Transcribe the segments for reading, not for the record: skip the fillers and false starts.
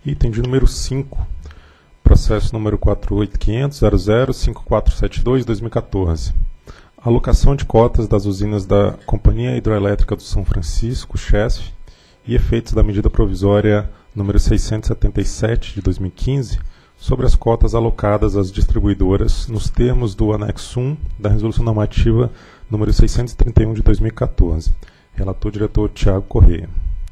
Item de número 5, processo número 48.500.00.5472/2014. Alocação de cotas das usinas da Companhia Hidroelétrica do São Francisco, CHESF, e efeitos da medida provisória número 677 de 2015 sobre as cotas alocadas às distribuidoras nos termos do anexo 1 da Resolução Normativa número 631 de 2014. Relator diretor Tiago Correia.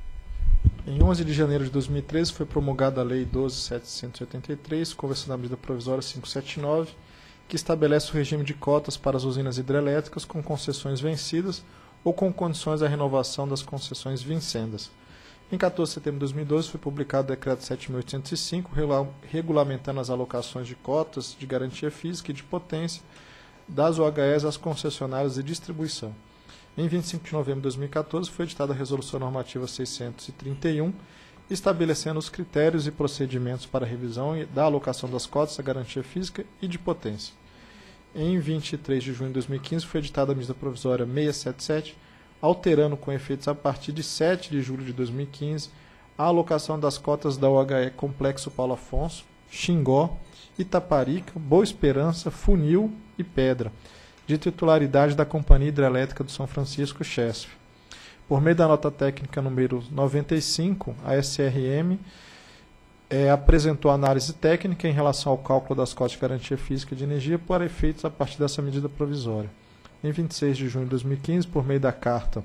Em 11 de janeiro de 2013 foi promulgada a Lei 12.783, conversão da medida provisória 579, que estabelece o regime de cotas para as usinas hidrelétricas com concessões vencidas ou com condições à renovação das concessões vincendas. Em 14 de setembro de 2012 foi publicado o Decreto 7.805, regulamentando as alocações de cotas de garantia física e de potência das OHS às concessionárias de distribuição. Em 25 de novembro de 2014 foi editada a Resolução Normativa 631, estabelecendo os critérios e procedimentos para a revisão da alocação das cotas da garantia física e de potência. Em 23 de junho de 2015 foi editada a medida provisória 677, alterando com efeitos a partir de 7 de julho de 2015 a alocação das cotas da OHE Complexo Paulo Afonso, Xingó, Itaparica, Boa Esperança, Funil e Pedra, de titularidade da Companhia Hidrelétrica do São Francisco, CHESF. Por meio da nota técnica número 95, a SRM apresentou análise técnica em relação ao cálculo das cotas de garantia física de energia para efeitos a partir dessa medida provisória. Em 26 de junho de 2015, por meio da carta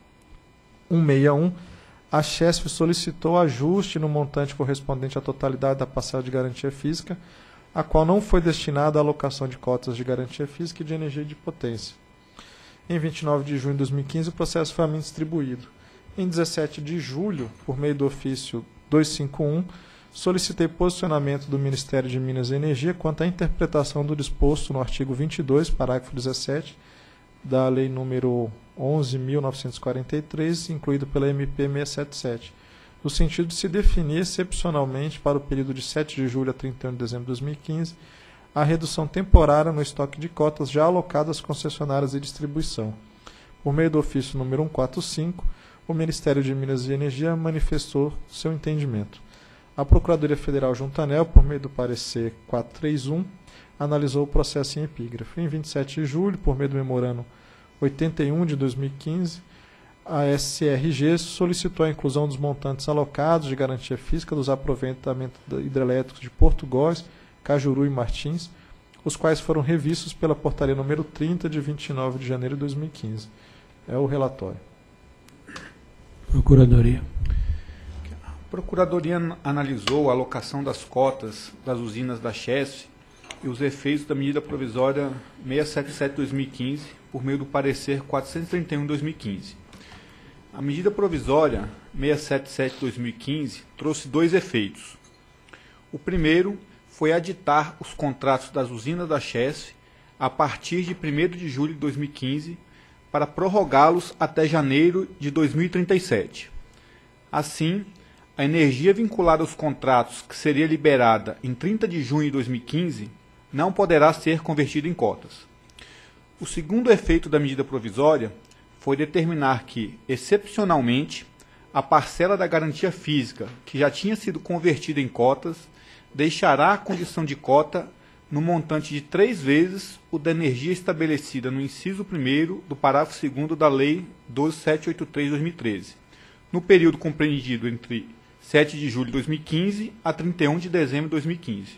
161, a CHESF solicitou ajuste no montante correspondente à totalidade da parcela de garantia física, a qual não foi destinada à alocação de cotas de garantia física e de energia de potência. Em 29 de junho de 2015, o processo foi a mim distribuído. Em 17 de julho, por meio do ofício 251, solicitei posicionamento do Ministério de Minas e Energia quanto à interpretação do disposto no artigo 22, parágrafo 17, da Lei nº 11.943, incluído pela MP 677, no sentido de se definir excepcionalmente para o período de 7 de julho a 31 de dezembro de 2015 a redução temporária no estoque de cotas já alocadas às concessionárias de distribuição. Por meio do ofício número 145, o Ministério de Minas e Energia manifestou seu entendimento. A Procuradoria Federal Juntanel, por meio do parecer 431, analisou o processo em epígrafe. Em 27 de julho, por meio do memorando 81 de 2015, a SRG solicitou a inclusão dos montantes alocados de garantia física dos aproveitamentos hidrelétricos de Porto Góes, Cajuru e Martins, os quais foram revistos pela portaria número 30 de 29 de janeiro de 2015. É o relatório. Procuradoria. A Procuradoria analisou a alocação das cotas das usinas da CHESF e os efeitos da medida provisória 677/2015 por meio do parecer 431/2015. A medida provisória 677/2015 trouxe dois efeitos. O primeiro foi aditar os contratos das usinas da CHESF a partir de 1º de julho de 2015 para prorrogá-los até janeiro de 2037. Assim, a energia vinculada aos contratos que seria liberada em 30 de junho de 2015 não poderá ser convertida em cotas. O segundo efeito da medida provisória foi determinar que, excepcionalmente, a parcela da garantia física, que já tinha sido convertida em cotas, deixará a condição de cota no montante de 3 vezes o da energia estabelecida no inciso 1º do parágrafo 2º da Lei 12.783/2013, no período compreendido entre 7 de julho de 2015 a 31 de dezembro de 2015.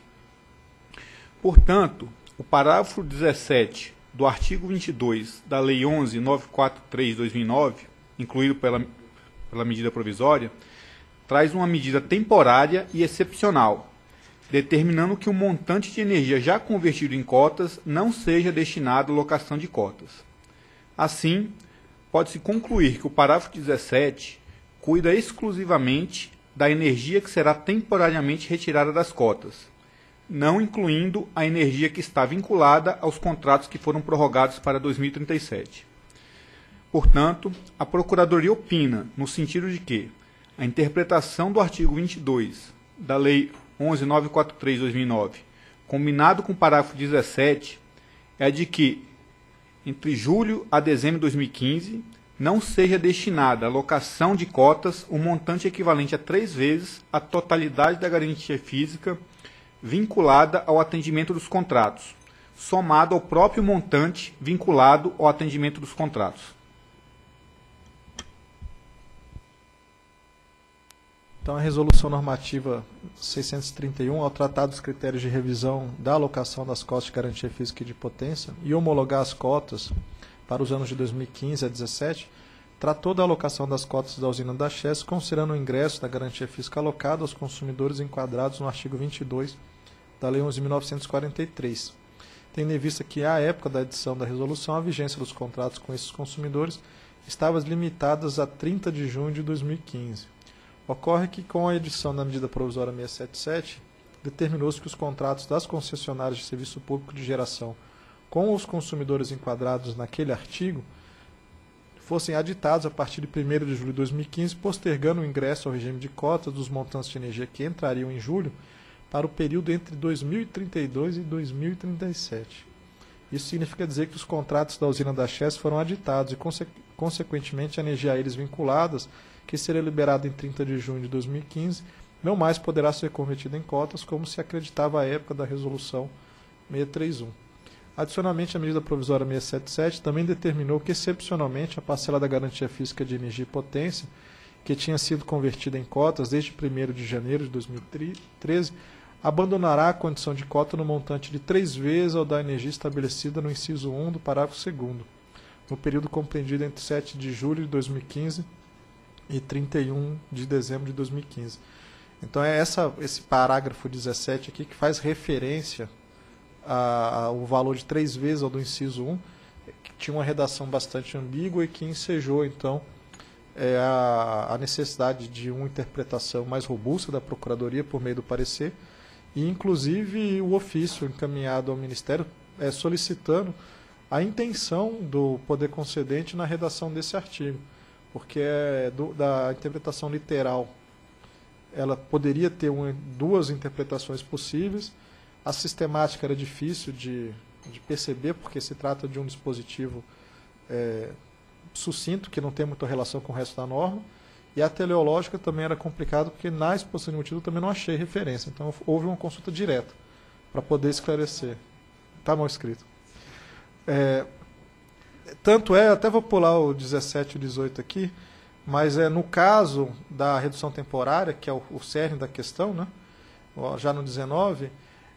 Portanto, o parágrafo 17 do artigo 22 da Lei 11.943/2009, incluído pela medida provisória, traz uma medida temporária e excepcional, determinando que o montante de energia já convertido em cotas não seja destinado à alocação de cotas. Assim, pode-se concluir que o parágrafo 17 cuida exclusivamente da energia que será temporariamente retirada das cotas, não incluindo a energia que está vinculada aos contratos que foram prorrogados para 2037. Portanto, a Procuradoria opina no sentido de que a interpretação do artigo 22 da Lei 11.943/2009, combinado com o parágrafo 17, é de que, entre julho a dezembro de 2015, não seja destinada à alocação de cotas um montante equivalente a 3 vezes a totalidade da garantia física vinculada ao atendimento dos contratos, somado ao próprio montante vinculado ao atendimento dos contratos. Então, a Resolução Normativa 631, ao tratar dos critérios de revisão da alocação das cotas de garantia física e de potência e homologar as cotas para os anos de 2015 a 2017, tratou da alocação das cotas da usina da Chesf, considerando o ingresso da garantia física alocada aos consumidores enquadrados no artigo 22 da Lei 11.943. Tendo em vista que, à época da edição da resolução, a vigência dos contratos com esses consumidores estava limitada a 30 de junho de 2015. Ocorre que, com a edição da medida provisória 677, determinou-se que os contratos das concessionárias de serviço público de geração com os consumidores enquadrados naquele artigo fossem aditados a partir de 1º de julho de 2015, postergando o ingresso ao regime de cotas dos montantes de energia que entrariam em julho para o período entre 2032 e 2037. Isso significa dizer que os contratos da usina da Chesf foram aditados e, consequentemente, a energia a eles vinculadas, que seria liberada em 30 de junho de 2015, não mais poderá ser convertida em cotas, como se acreditava à época da Resolução 631. Adicionalmente, a medida provisória 677 também determinou que, excepcionalmente, a parcela da garantia física de energia e potência, que tinha sido convertida em cotas desde 1º de janeiro de 2013, abandonará a condição de cota no montante de 3 vezes ao da energia estabelecida no inciso 1 do parágrafo 2º, no período compreendido entre 7 de julho de 2015 e 31 de dezembro de 2015. Então é esse parágrafo 17 aqui que faz referência ao valor de 3 vezes ao do inciso 1, que tinha uma redação bastante ambígua e que ensejou, então, a necessidade de uma interpretação mais robusta da Procuradoria por meio do parecer, e inclusive o ofício encaminhado ao Ministério solicitando a intenção do poder concedente na redação desse artigo, porque da interpretação literal ela poderia ter duas interpretações possíveis. A sistemática era difícil de perceber, porque se trata de um dispositivo sucinto, que não tem muita relação com o resto da norma, e a teleológica também era complicado, porque na exposição de motivo eu também não achei referência. Então houve uma consulta direta para poder esclarecer. Está mal escrito. Tanto até vou pular o 17 e o 18 aqui, mas no caso da redução temporária, que é o cerne da questão, né, já no 19,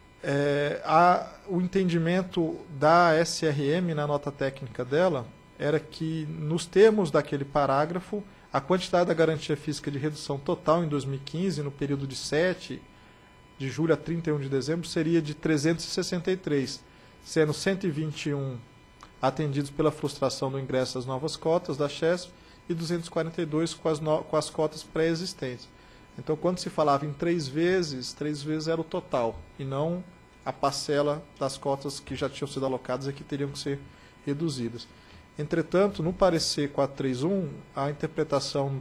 o entendimento da SRM na nota técnica dela era que, nos termos daquele parágrafo, a quantidade da garantia física de redução total em 2015, no período de 7 de julho a 31 de dezembro, seria de 363, sendo 121 atendidos pela frustração do ingresso das novas cotas da Chesf e 242 com as cotas pré-existentes. Então, quando se falava em 3 vezes era o total, e não a parcela das cotas que já tinham sido alocadas e que teriam que ser reduzidas. Entretanto, no parecer 431, a interpretação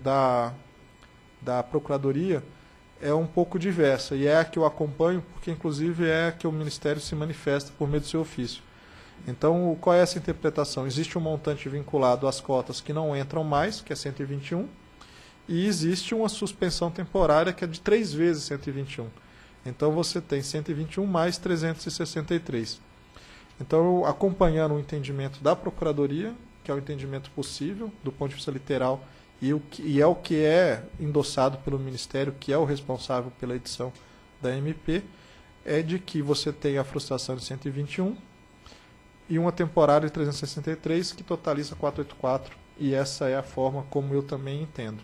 da Procuradoria é um pouco diversa, e é a que eu acompanho, porque inclusive é a que o Ministério se manifesta por meio do seu ofício. Então, qual é essa interpretação? Existe um montante vinculado às cotas que não entram mais, que é 121, e existe uma suspensão temporária que é de 3 vezes 121. Então, você tem 121 mais 363. Então, acompanhando o entendimento da Procuradoria, que é o entendimento possível do ponto de vista literal, e é o que é endossado pelo Ministério, que é o responsável pela edição da MP, é de que você tem a frustração de 121 e uma temporária de 363, que totaliza 484, e essa é a forma como eu também entendo.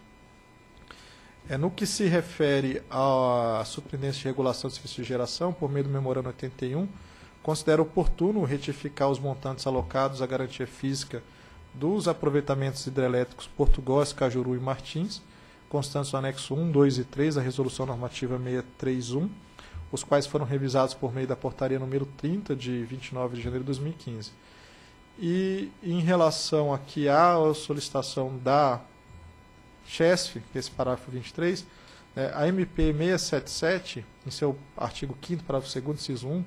No que se refere à superintendência de regulação de serviços de geração, por meio do memorando 81, considera oportuno retificar os montantes alocados à garantia física dos aproveitamentos hidrelétricos Portugós, Cajuru e Martins, constantes no anexo 1, 2 e 3 da Resolução Normativa 631, os quais foram revisados por meio da portaria número 30, de 29 de janeiro de 2015. E em relação aqui à solicitação da Chesf, esse parágrafo 23, a MP 677, em seu artigo 5º, parágrafo 2º, inciso 1,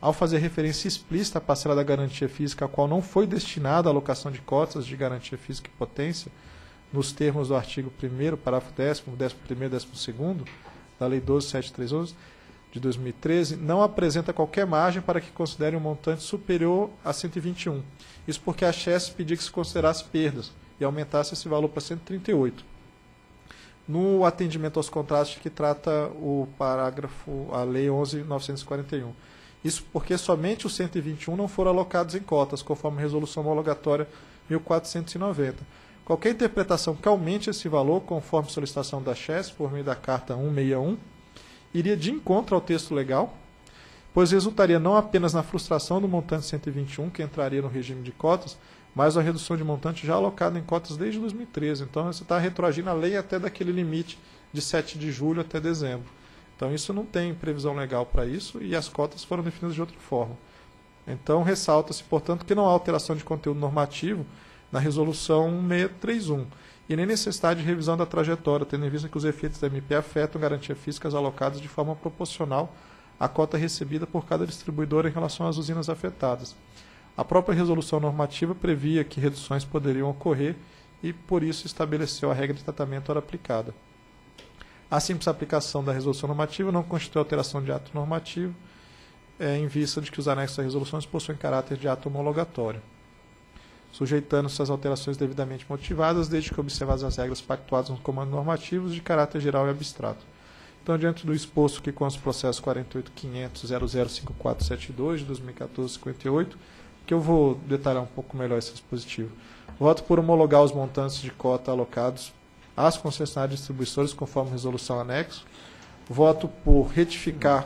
ao fazer referência explícita à parcela da garantia física, a qual não foi destinada à alocação de cotas de garantia física e potência, nos termos do artigo 1º, parágrafo 10º, 11º e 12º, da Lei 12.7311, de 2013, não apresenta qualquer margem para que considere um montante superior a 121. Isso porque a Chesf pedia que se considerasse perdas e aumentasse esse valor para 138. No atendimento aos contratos que trata o parágrafo, a Lei 11.941. Isso porque somente os 121 não foram alocados em cotas, conforme a Resolução Homologatória 1490. Qualquer interpretação que aumente esse valor, conforme solicitação da Chesf, por meio da Carta 161, iria de encontro ao texto legal, pois resultaria não apenas na frustração do montante 121, que entraria no regime de cotas, mas a redução de montante já alocado em cotas desde 2013. Então, você está retroagindo a lei até daquele limite de 7 de julho até dezembro. Então, isso não tem previsão legal para isso e as cotas foram definidas de outra forma. Então, ressalta-se, portanto, que não há alteração de conteúdo normativo na Resolução 631 e nem necessidade de revisão da trajetória, tendo em vista que os efeitos da MP afetam garantias físicas alocadas de forma proporcional à cota recebida por cada distribuidor em relação às usinas afetadas. A própria resolução normativa previa que reduções poderiam ocorrer e, por isso, estabeleceu a regra de tratamento ora aplicada. A simples aplicação da resolução normativa não constitui alteração de ato normativo, em vista de que os anexos das resoluções possuem caráter de ato homologatório, sujeitando-se às alterações devidamente motivadas, desde que observadas as regras pactuadas nos comandos normativos de caráter geral e abstrato. Então, diante do exposto que consta o processo 48.500.005472 de 2014-58, que eu vou detalhar um pouco melhor esse dispositivo. Voto por homologar os montantes de cota alocados às concessionárias distribuições, conforme resolução anexo. Voto por retificar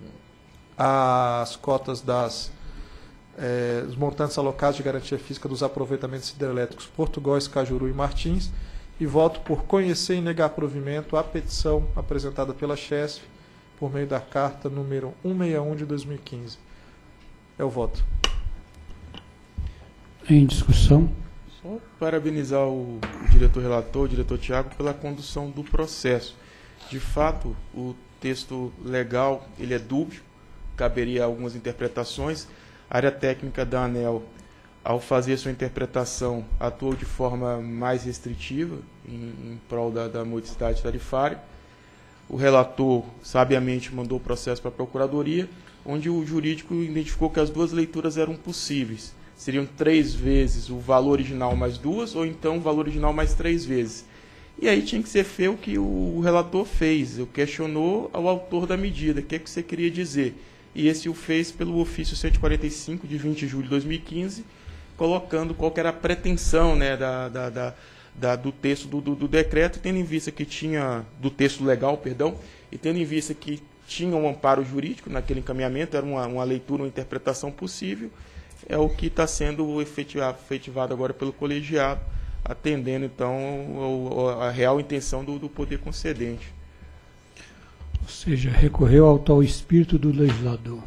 as cotas os montantes alocados de garantia física dos aproveitamentos hidrelétricos Portugóis, Cajuru e Martins, e voto por conhecer e negar provimento à petição apresentada pela Chesf por meio da carta número 161 de 2015. É o voto. Em discussão. Só parabenizar o diretor relator, o diretor Tiago, pela condução do processo. De fato, o texto legal ele é dúbio, caberia algumas interpretações. A área técnica da ANEEL, ao fazer sua interpretação, atuou de forma mais restritiva em prol da modicidade tarifária. O relator, sabiamente, mandou o processo para a Procuradoria, onde o jurídico identificou que as duas leituras eram possíveis. Seriam 3 vezes o valor original mais 2, ou então o valor original mais 3 vezes. E aí tinha que ser feito o que o relator fez. Ele questionou ao autor da medida, o que é que você queria dizer. E esse o fez pelo ofício 145, de 20 de julho de 2015, colocando qual que era a pretensão, né, do texto do decreto, tendo em vista que tinha, do texto legal, perdão, e tendo em vista que tinha um amparo jurídico naquele encaminhamento, era uma leitura, uma interpretação possível, é o que está sendo efetivado agora pelo colegiado, atendendo, então, a real intenção do poder concedente. Ou seja, recorreu ao tal espírito do legislador.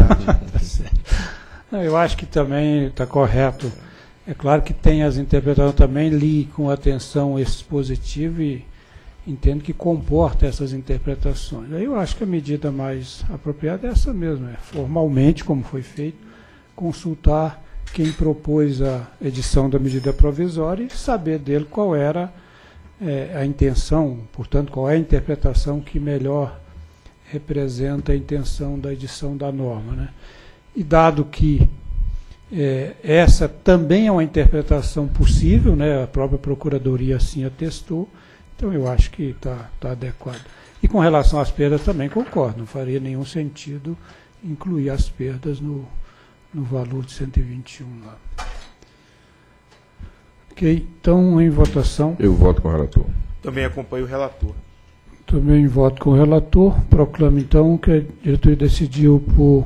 Não, eu acho que também está correto. É claro que tem as interpretações, também li com atenção esse dispositivo e entendo que comporta essas interpretações. Aí eu acho que a medida mais apropriada é essa mesmo, formalmente, como foi feito, consultar quem propôs a edição da medida provisória e saber dele qual era a intenção, portanto, qual é a interpretação que melhor representa a intenção da edição da norma, né? E dado que essa também é uma interpretação possível, né? A própria Procuradoria assim atestou, então eu acho que está adequado. E com relação às perdas também concordo, não faria nenhum sentido incluir as perdas no valor de 121 lá. Ok, então em votação. Eu voto com o relator. Também acompanho o relator. Também voto com o relator. Proclamo então que a diretoria decidiu por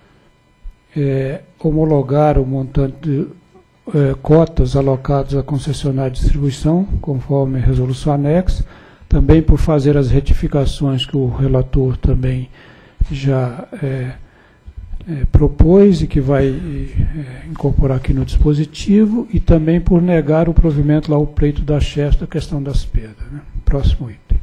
homologar o montante de cotas alocadas à concessionária de distribuição, conforme a resolução anexa, também por fazer as retificações que o relator também já propôs e que vai incorporar aqui no dispositivo, e também por negar o provimento lá ao pleito da Chesf da questão das perdas, né? Próximo item.